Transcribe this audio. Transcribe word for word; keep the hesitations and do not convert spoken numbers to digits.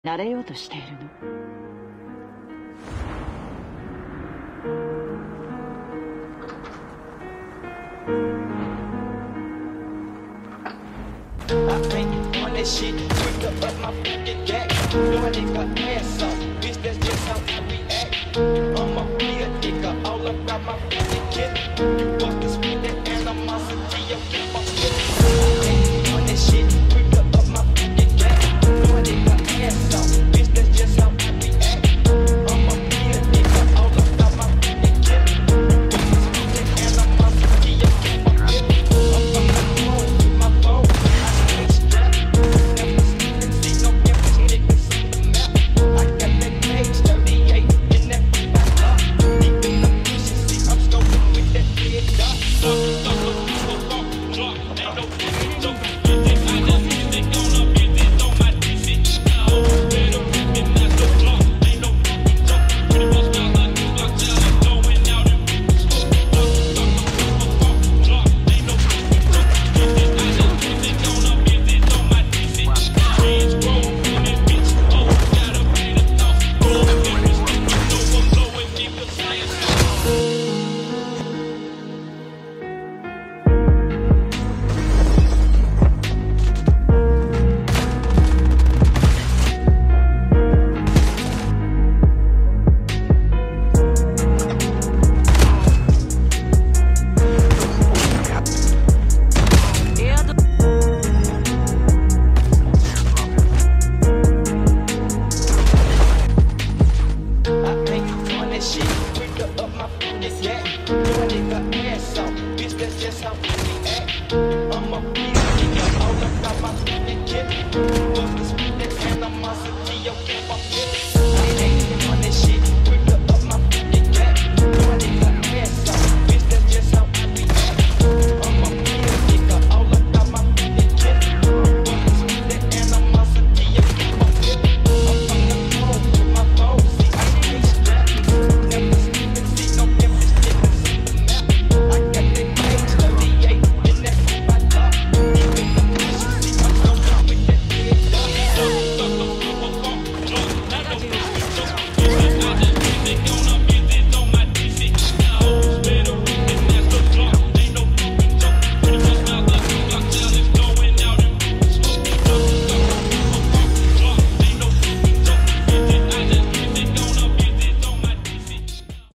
慣れようとしているの。 I ain't on that shit, quick up up my fucking gag. No, I nigga ass up, bitch, that's just how I react. I'm a real nigga, all about my fucking kid. You fuckers with that animosity, you keep on spitting. I ain't on that shit, quick up up my fucking gag. No, I nigga ass up, bitch, that's just how I react. I'm a real nigga, all about my fucking kid. You fuckers with that animosity, you keep on spitting. I'm on my phone, with my phone. I'm a real nigga, all about my fucking kid. Fuckers with that animosity, okay.